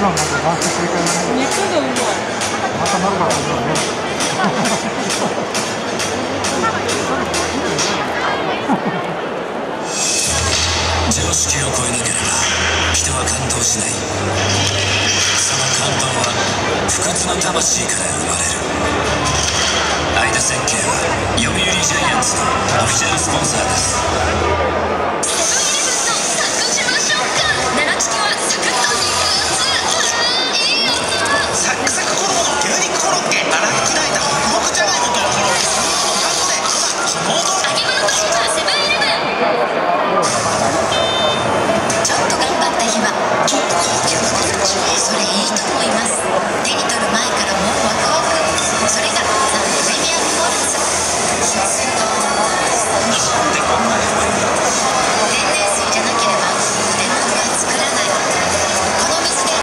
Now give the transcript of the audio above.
ろんなんか男性正解だね。 肉がうまい。 またなるかと思うね。 常識を超えなければ人は感動しない。その感動は不屈の魂から生まれる。相田設計は読売ジャイアンツのオフィシャルスポンサーです。